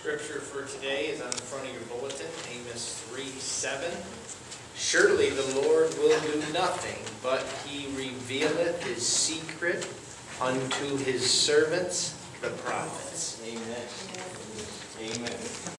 Scripture for today is on the front of your bulletin, Amos 3:7. Surely the Lord will do nothing, but he revealeth his secret unto his servants, the prophets. Amen. Amen.